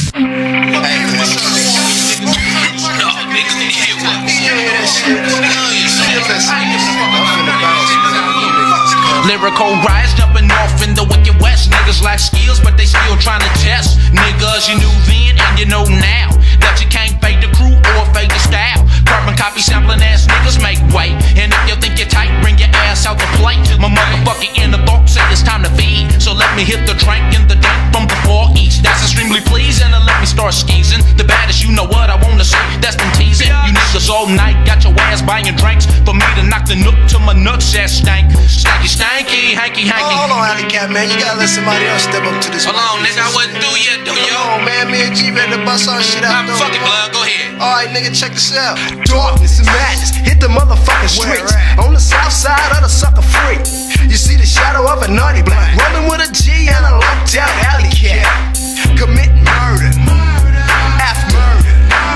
Lyrical rise jumping off in the wicked west. Niggas lack skills, but they still trying to test. Niggas you knew then and you know now that you can't fade the crew or fade the style. Carbon copy sampling ass niggas make way. And if you think you're tight, bring your ass out the plate. My motherfucking inner thought said it's time to feed. So let me hit the drink in the dank from the far east. That's extremely pleasing, and let me start skeezing. The baddest, you know what I wanna say, that's been teasing. You niggas all night got your ass buying drinks for me to knock the nook till my nuts ass stank. Stanky, stanky, hanky, hanky. Hold on, Alley Cat, man. You gotta let somebody else step up to this. Hold on, nigga, I wasn't through yet, though, yo. Hold on, man. Me and G ready to bust our shit out. Fuck it, blood, go ahead. Alright, nigga, check this out. Darkness and madness hit the motherfucking streets. On the south side of the sucker free. You see the shadow of a naughty black rolling with a G and a lumped out alley cat. Committing murder. After murder.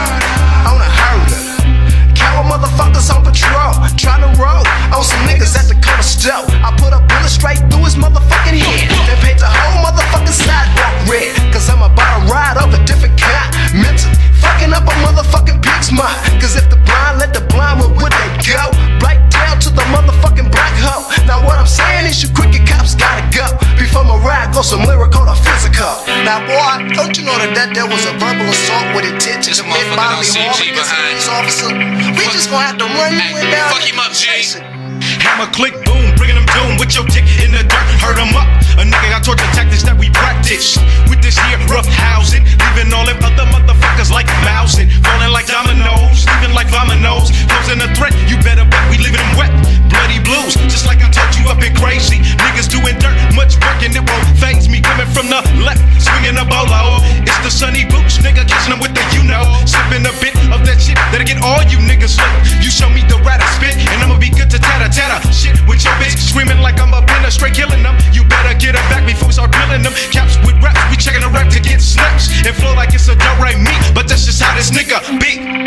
On a herder. Coward motherfuckers on patrol. Trying to roll on some niggas at the corner store. I put a bullet straight through his motherfucking head. Then paint the whole motherfucking sidewalk red. Cause I'm about to ride of a different kind. Mentally fucking up a motherfucking pig's mind. Cause if the blind let the blind, where would they go? Right down to the motherfucking black hole. Now what I'm saying is you cricket cops gotta go before my ride goes from lyrical to physical. Now boy, don't you know that there was a verbal assault with intent to commit bodily harm against a police officer? We just gonna have to run you in down. Fuck him up, G. Hammer, click, boom, bringing them doom with your dick in the dirt. Hurt him up. A nigga got torture tactics that we practice. With this here rough housing, leaving all them other motherfuckers like mousing. Falling like dominoes, leaving like vominos. Posing a threat, you better bet we leaving them wet. Bloody blues, just like I told you up in crazy. Niggas doing dirt, much work and it won't faze me. Coming from the left, swinging a bolo. It's the sunny boots, nigga, catching them with the sipping a bit of that shit that'll get all you niggas lit. You show me the rat I spit, and I'ma be good to tatter. Shit with your bitch, screaming like I'm up in a straight killing them. You better get her back before we start killing them. Caps with raps, we checking the rap to get snaps and flow like it's a dope right me. But that's just how this nigga be.